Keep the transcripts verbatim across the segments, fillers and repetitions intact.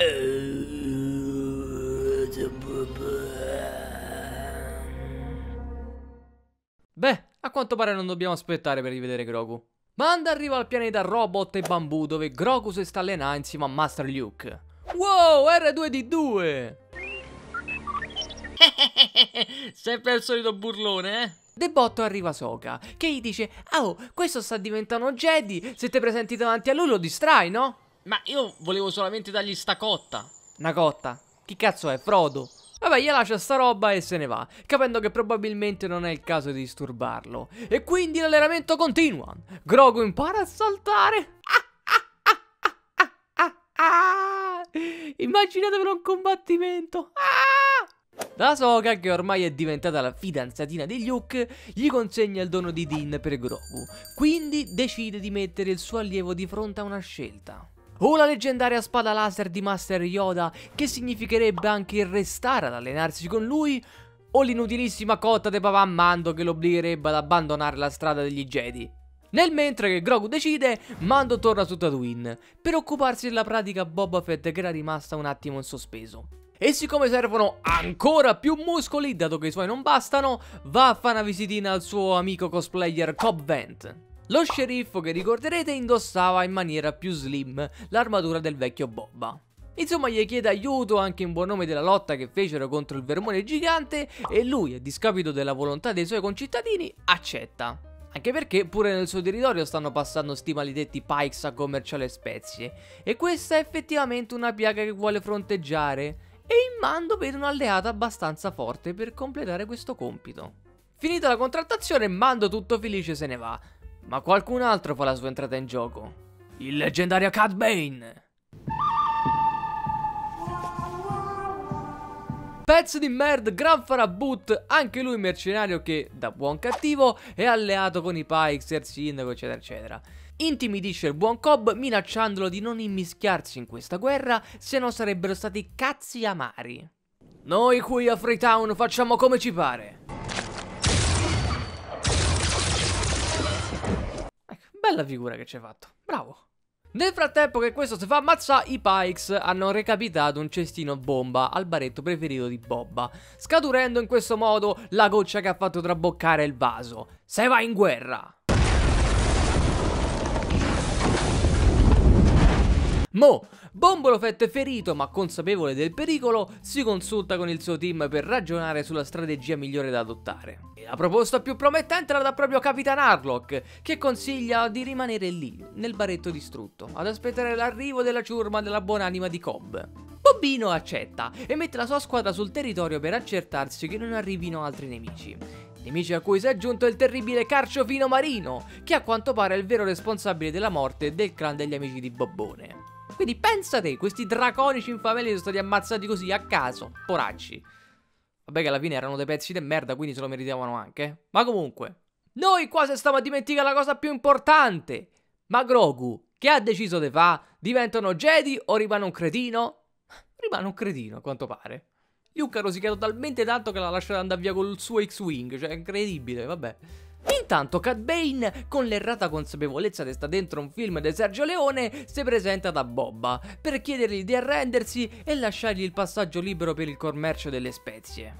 Beh, a quanto pare non dobbiamo aspettare per rivedere Grogu. Manda arriva al pianeta Robot e Bambù, dove Grogu si sta allenando insieme a Master Luke. Wow, erre due di due! Sempre il solito burlone, eh? De botto arriva Sokka, che gli dice: oh, questo sta diventando un Jedi, se ti presenti davanti a lui lo distrai, no? Ma io volevo solamente dargli sta cotta. Una cotta? Chi cazzo è, Frodo? Vabbè, gli lascia sta roba e se ne va, capendo che probabilmente non è il caso di disturbarlo. E quindi l'allenamento continua. Grogu impara a saltare. Ah, ah, ah, ah, ah, ah. Immaginatevelo un combattimento. Ah! La Sokka, che ormai è diventata la fidanzatina di Luke, gli consegna il dono di Din per Grogu. Quindi decide di mettere il suo allievo di fronte a una scelta. O la leggendaria spada laser di Master Yoda, che significherebbe anche il restare ad allenarsi con lui, o l'inutilissima cotta di papà Mando che lo obbligherebbe ad abbandonare la strada degli Jedi. Nel mentre che Grogu decide, Mando torna su Tatooine per occuparsi della pratica Boba Fett, che era rimasta un attimo in sospeso. E siccome servono ancora più muscoli, dato che i suoi non bastano, va a fare una visitina al suo amico cosplayer Cobb Vanth. Lo sceriffo, che ricorderete, indossava in maniera più slim l'armatura del vecchio Boba. Insomma, gli chiede aiuto anche in buon nome della lotta che fecero contro il vermone gigante e lui, a discapito della volontà dei suoi concittadini, accetta. Anche perché pure nel suo territorio stanno passando sti maledetti Pikes a commerciare spezie, e questa è effettivamente una piaga che vuole fronteggiare, e in Mando vede un'alleata abbastanza forte per completare questo compito. Finita la contrattazione, Mando tutto felice se ne va. Ma qualcun altro fa la sua entrata in gioco. Il leggendario Cad Bane. Pezzo di merda, Gran Farabut, anche lui mercenario che, da buon cattivo, è alleato con i Pikes, il sindaco, eccetera, eccetera. Intimidisce il buon Cobb minacciandolo di non immischiarsi in questa guerra, se no sarebbero stati cazzi amari. Noi qui a Freetown facciamo come ci pare. Bella figura che ci hai fatto, bravo. Nel frattempo che questo si fa ammazzare, i Pikes hanno recapitato un cestino bomba al baretto preferito di Boba, scaturendo in questo modo la goccia che ha fatto traboccare il vaso. Se va in guerra! Mo, Bombolo Fett, ferito ma consapevole del pericolo, si consulta con il suo team per ragionare sulla strategia migliore da adottare. E la proposta più promettente la dà proprio Capitan Harlock, che consiglia di rimanere lì, nel baretto distrutto, ad aspettare l'arrivo della ciurma della buonanima di Cobb. Bobino accetta e mette la sua squadra sul territorio per accertarsi che non arrivino altri nemici. Nemici a cui si è aggiunto il terribile Carciofino Marino, che a quanto pare è il vero responsabile della morte del clan degli amici di Bobbone. Quindi pensa te, questi draconici infamelli sono stati ammazzati così a caso, poracci. Vabbè che alla fine erano dei pezzi di merda, quindi se lo meritavano anche. Ma comunque, noi qua se stiamo a dimenticare la cosa più importante. Ma Grogu, che ha deciso di fa? Diventa uno Jedi o rimane un cretino? Rimane un cretino, a quanto pare. Luke ha rosicato talmente tanto che l'ha lasciato andare via col suo X-Wing, cioè è incredibile, vabbè. Intanto Cad Bane, con l'errata consapevolezza che sta dentro un film di Sergio Leone, si presenta da Boba per chiedergli di arrendersi e lasciargli il passaggio libero per il commercio delle spezie.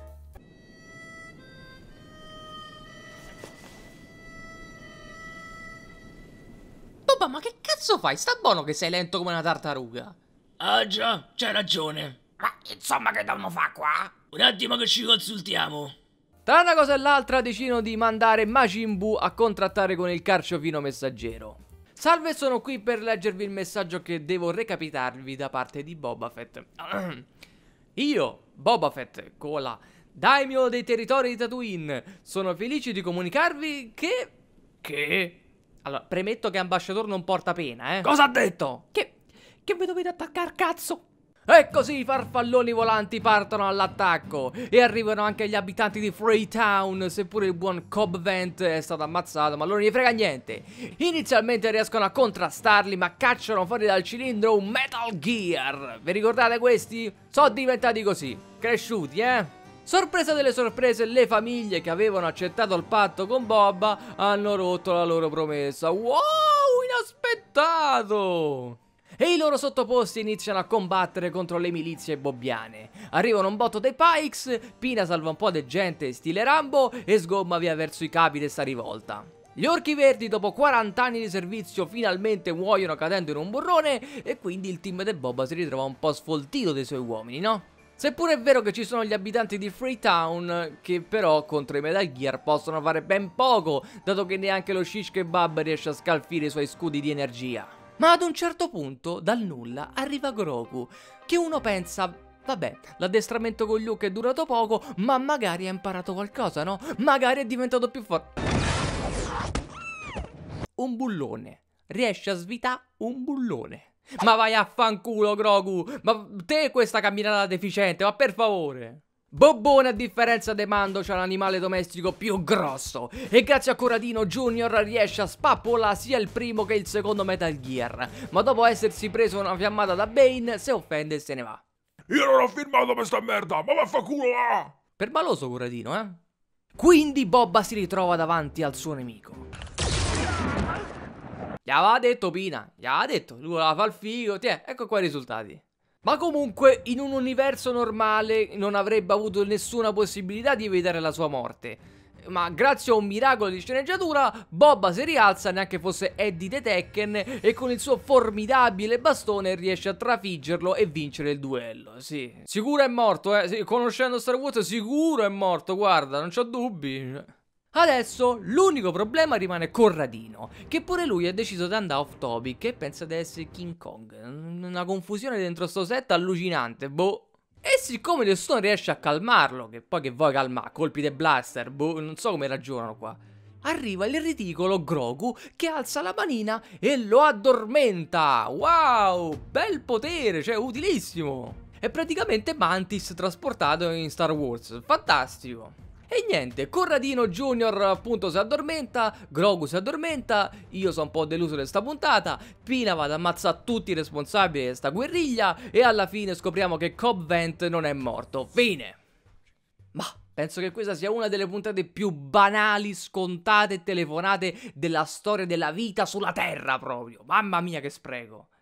Boba, ma che cazzo fai? Sta buono che sei lento come una tartaruga. Ah già, c'hai ragione. Ma insomma che dobbiamo fare qua? Un attimo che ci consultiamo. Tra una cosa e l'altra decidono di mandare Majin Buu a contrattare con il Carciofino Messaggero. Salve, sono qui per leggervi il messaggio che devo recapitarvi da parte di Boba Fett. Io, Boba Fett, con la Daimyo dei territori di Tatooine, sono felice di comunicarvi che... Che? Allora, premetto che ambasciatore non porta pena, eh. Cosa ha detto? Che... Che vi dovete attaccare, cazzo? E così i farfalloni volanti partono all'attacco e arrivano anche gli abitanti di Freetown, seppure il buon Cobb Vanth è stato ammazzato, ma loro non gli frega niente. Inizialmente riescono a contrastarli, ma cacciano fuori dal cilindro un Metal Gear. Vi ricordate questi? Sono diventati così, cresciuti, eh? Sorpresa delle sorprese, le famiglie che avevano accettato il patto con Boba hanno rotto la loro promessa. Wow, inaspettato! e i loro sottoposti iniziano a combattere contro le milizie bobbiane. Arrivano un botto dei Pikes, Pina salva un po' di gente stile Rambo e sgomma via verso i capi di sta rivolta. Gli orchi verdi dopo quaranta anni di servizio finalmente muoiono cadendo in un burrone e quindi il team di Boba si ritrova un po' sfoltito dei suoi uomini, no? Seppure è vero che ci sono gli abitanti di Freetown che però contro i Metal Gear possono fare ben poco, dato che neanche lo shish kebab riesce a scalfire i suoi scudi di energia. Ma ad un certo punto, dal nulla, arriva Grogu, che uno pensa, vabbè, l'addestramento con Luke è durato poco, ma magari ha imparato qualcosa, no? Magari è diventato più forte. Un bullone. Riesce a svitare un bullone. Ma vai a fanculo, Grogu! Ma te questa camminata deficiente, ma per favore! Bobone, a differenza di Mando, c'ha l'animale domestico più grosso e grazie a Corradino Junior riesce a spappolare sia il primo che il secondo Metal Gear, ma dopo essersi preso una fiammata da Bane se offende e se ne va. Io non ho firmato questa merda, ma vaffanculo va! Per maloso Corradino, eh? Quindi Boba si ritrova davanti al suo nemico. Gli aveva detto Pina, gli aveva detto, lui la fa il figo, tiè, ecco qua i risultati. Ma comunque in un universo normale non avrebbe avuto nessuna possibilità di evitare la sua morte. Ma grazie a un miracolo di sceneggiatura, Boba si rialza neanche fosse Eddie the Tekken e con il suo formidabile bastone riesce a trafiggerlo e vincere il duello, sì. Sicuro è morto, eh, sì, conoscendo Star Wars sicuro è morto, guarda, non c'ho dubbi. Adesso l'unico problema rimane Corradino, che pure lui ha deciso di andare off topic e pensa di essere King Kong. Una confusione dentro sto set allucinante, boh. E siccome nessuno riesce a calmarlo, che poi che vuoi calmare, colpi di blaster, boh, non so come ragionano qua. Arriva il ridicolo Grogu che alza la manina e lo addormenta. Wow, bel potere, cioè utilissimo. È praticamente Mantis trasportato in Star Wars, fantastico. E niente, Corradino Junior appunto si addormenta, Grogu si addormenta, io sono un po' deluso di sta puntata, Pina va ad ammazzare tutti i responsabili di sta guerriglia e alla fine scopriamo che Cobb Vanth non è morto. Fine! Ma penso che questa sia una delle puntate più banali, scontate e telefonate della storia della vita sulla Terra proprio. Mamma mia che spreco!